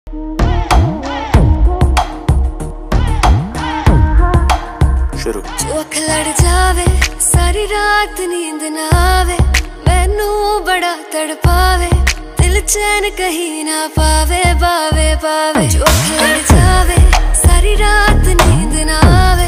शुरू। जो अख लड़ जावे सारी रात नींद ना आवे, मैनू बड़ा तड़पावे, दिल चैन कहीं ना पावे पावे पावे। जो अख लड़ जावे सारी रात नींद ना आवे,